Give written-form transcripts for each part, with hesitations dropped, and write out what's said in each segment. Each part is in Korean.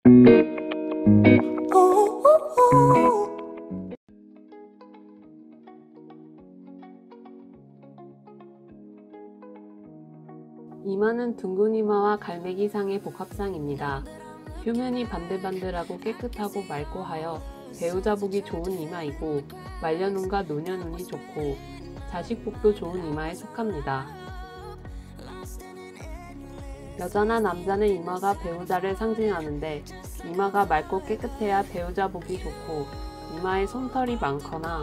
이마는 둥근 이마와 갈매기상의 복합상입니다. 표면이 반들반들하고 깨끗하고 맑고 하여 배우자 보기 좋은 이마이고 말려눈과 노년운이 좋고 자식복도 좋은 이마에 속합니다. 여자나 남자는 이마가 배우자를 상징하는데 이마가 맑고 깨끗해야 배우자 보기 좋고 이마에 솜털이 많거나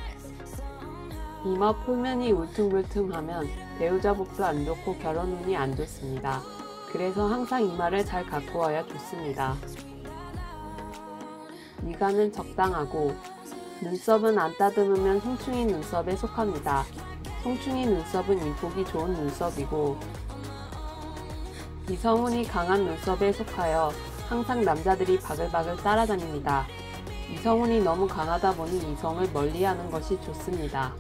이마 표면이 울퉁불퉁하면 배우자 복도 안 좋고 결혼운이 안 좋습니다. 그래서 항상 이마를 잘 가꾸어야 좋습니다. 미간은 적당하고 눈썹은 안 따듬으면 송충이 눈썹에 속합니다. 송충이 눈썹은 인복이 좋은 눈썹이고 이성운이 강한 눈썹에 속하여 항상 남자들이 바글바글 따라다닙니다. 이성운이 너무 강하다 보니 이성을 멀리하는 것이 좋습니다.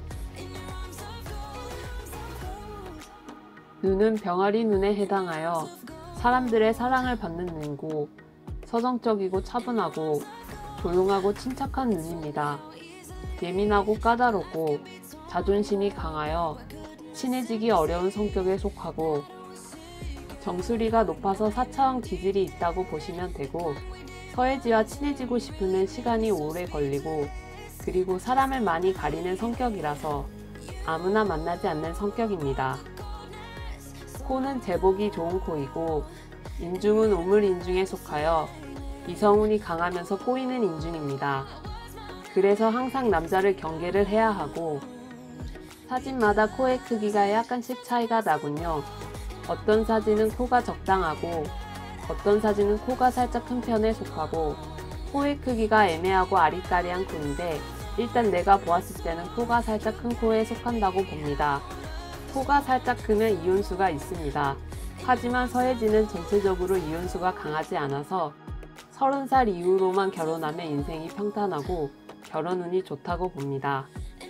눈은 병아리 눈에 해당하여 사람들의 사랑을 받는 눈이고 서정적이고 차분하고 조용하고 침착한 눈입니다. 예민하고 까다롭고 자존심이 강하여 친해지기 어려운 성격에 속하고 정수리가 높아서 4차원 기질이 있다고 보시면 되고 서예지와 친해지고 싶으면 시간이 오래 걸리고 그리고 사람을 많이 가리는 성격이라서 아무나 만나지 않는 성격입니다. 코는 제복이 좋은 코이고 인중은 우물인중에 속하여 이성운이 강하면서 꼬이는 인중입니다. 그래서 항상 남자를 경계를 해야 하고 사진마다 코의 크기가 약간씩 차이가 나군요. 어떤 사진은 코가 적당하고 어떤 사진은 코가 살짝 큰 편에 속하고 코의 크기가 애매하고 아리까리한 코인데 일단 내가 보았을 때는 코가 살짝 큰 코에 속한다고 봅니다. 코가 살짝 크면 이혼수가 있습니다. 하지만 서예지는 전체적으로 이혼수가 강하지 않아서 30살 이후로만 결혼하면 인생이 평탄하고 결혼운이 좋다고 봅니다.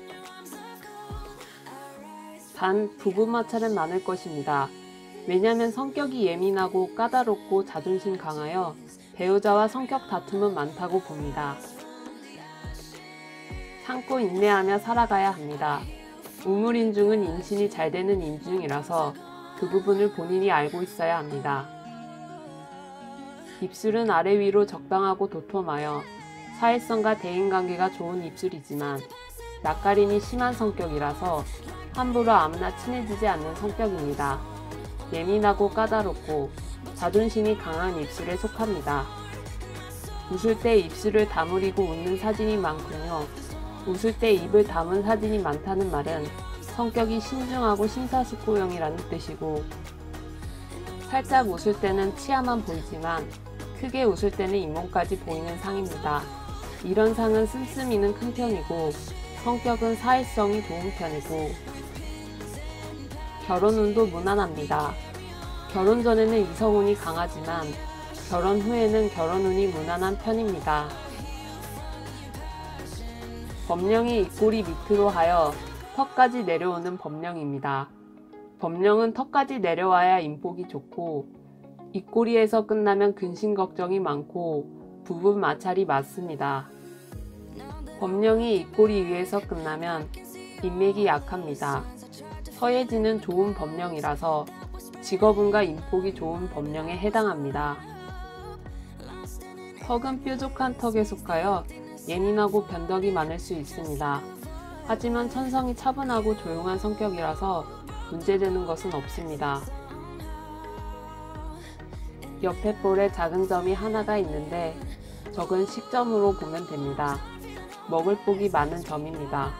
단 부부 마찰은 많을 것입니다. 왜냐면 성격이 예민하고 까다롭고 자존심 강하여 배우자와 성격 다툼은 많다고 봅니다. 참고 인내하며 살아가야 합니다. 우물인중은 임신이 잘 되는 인중이라서 그 부분을 본인이 알고 있어야 합니다. 입술은 아래 위로 적당하고 도톰하여 사회성과 대인관계가 좋은 입술이지만 낯가림이 심한 성격이라서 함부로 아무나 친해지지 않는 성격입니다. 예민하고 까다롭고 자존심이 강한 입술에 속합니다. 웃을 때 입술을 다무리고 웃는 사진이 많군요. 웃을 때 입을 다문 사진이 많다는 말은 성격이 신중하고 심사숙고형이라는 뜻이고 살짝 웃을 때는 치아만 보이지만 크게 웃을 때는 잇몸까지 보이는 상입니다. 이런 상은 씀씀이는 큰 편이고 성격은 사회성이 좋은 편이고 결혼운도 무난합니다. 결혼 전에는 이성운이 강하지만 결혼 후에는 결혼운이 무난한 편입니다. 법령이 입꼬리 밑으로 하여 턱까지 내려오는 법령입니다. 법령은 턱까지 내려와야 인복이 좋고 입꼬리에서 끝나면 근심 걱정이 많고 부부 마찰이 많습니다. 법령이 입꼬리 위에서 끝나면 인맥이 약합니다. 서예지는 좋은 법령이라서 직업운과 인복이 좋은 법령에 해당합니다. 턱은 뾰족한 턱에 속하여 예민하고 변덕이 많을 수 있습니다. 하지만 천성이 차분하고 조용한 성격이라서 문제되는 것은 없습니다. 옆에 볼에 작은 점이 하나가 있는데 적은 식점으로 보면 됩니다. 먹을 복이 많은 점입니다.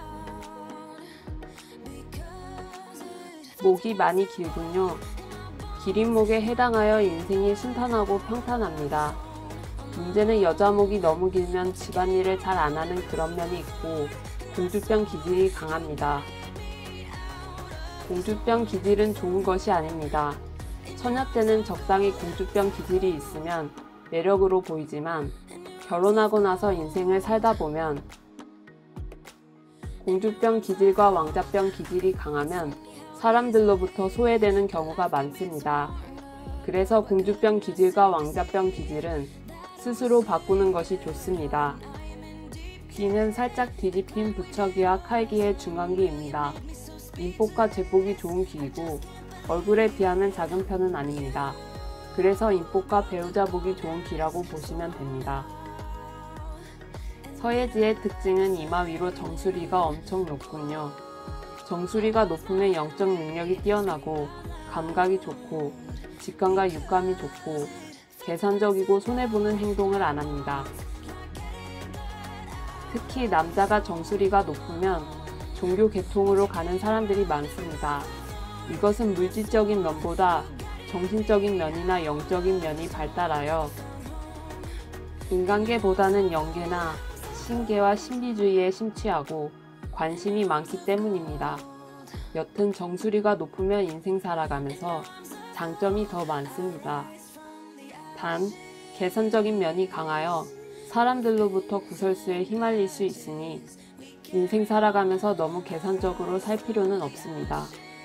목이 많이 길군요. 기린 목에 해당하여 인생이 순탄하고 평탄합니다. 문제는 여자 목이 너무 길면 집안일을 잘 안하는 그런 면이 있고 공주병 기질이 강합니다. 공주병 기질은 좋은 것이 아닙니다. 처녀 때는 적당히 공주병 기질이 있으면 매력으로 보이지만 결혼하고 나서 인생을 살다 보면 공주병 기질과 왕자병 기질이 강하면 사람들로부터 소외되는 경우가 많습니다. 그래서 공주병 기질과 왕자병 기질은 스스로 바꾸는 것이 좋습니다. 귀는 살짝 뒤집힌 부처귀와 칼귀의 중간귀입니다. 인복과 제복이 좋은 귀이고 얼굴에 비하면 작은 편은 아닙니다. 그래서 인복과 배우자 보기 좋은 귀라고 보시면 됩니다. 서예지의 특징은 이마 위로 정수리가 엄청 높군요. 정수리가 높으면 영적 능력이 뛰어나고 감각이 좋고 직감과 육감이 좋고 계산적이고 손해보는 행동을 안 합니다. 특히 남자가 정수리가 높으면 종교 계통으로 가는 사람들이 많습니다. 이것은 물질적인 면보다 정신적인 면이나 영적인 면이 발달하여 인간계보다는 영계나 신계와 신비주의에 심취하고 관심이 많기 때문입니다. 여튼 정수리가 높으면 인생 살아가면서 장점이 더 많습니다. 단, 계산적인 면이 강하여 사람들로부터 구설수에 휘말릴 수 있으니 인생 살아가면서 너무 계산적으로 살 필요는 없습니다.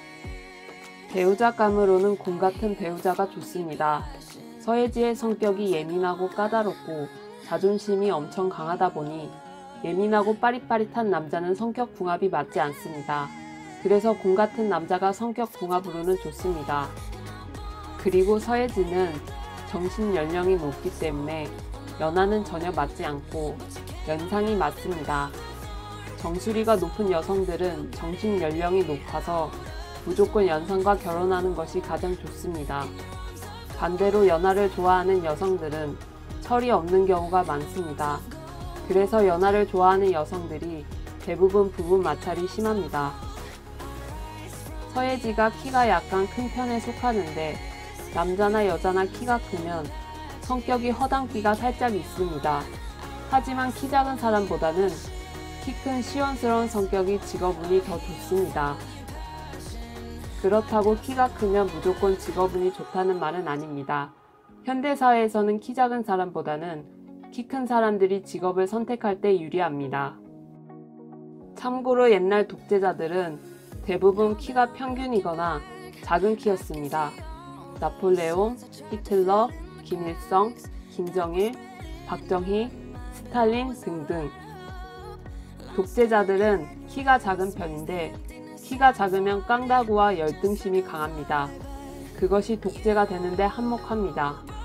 배우자감으로는 곰 같은 배우자가 좋습니다. 서예지의 성격이 예민하고 까다롭고 자존심이 엄청 강하다 보니 예민하고 빠릿빠릿한 남자는 성격 궁합이 맞지 않습니다. 그래서 곰 같은 남자가 성격 궁합으로는 좋습니다. 그리고 서예지는 정신 연령이 높기 때문에 연하는 전혀 맞지 않고 연상이 맞습니다. 정수리가 높은 여성들은 정신 연령이 높아서 무조건 연상과 결혼하는 것이 가장 좋습니다. 반대로 연하를 좋아하는 여성들은 철이 없는 경우가 많습니다. 그래서 연하를 좋아하는 여성들이 대부분 부부 마찰이 심합니다. 서예지가 키가 약간 큰 편에 속하는데 남자나 여자나 키가 크면 성격이 허당기가 살짝 있습니다. 하지만 키 작은 사람보다는 키 큰 시원스러운 성격이 직업운이 더 좋습니다. 그렇다고 키가 크면 무조건 직업운이 좋다는 말은 아닙니다. 현대사회에서는 키 작은 사람보다는 키 큰 사람들이 직업을 선택할 때 유리합니다. 참고로 옛날 독재자들은 대부분 키가 평균이거나 작은 키였습니다. 나폴레옹, 히틀러, 김일성, 김정일, 박정희, 스탈린 등등. 독재자들은 키가 작은 편인데 키가 작으면 깡다구와 열등심이 강합니다. 그것이 독재가 되는데 한몫합니다.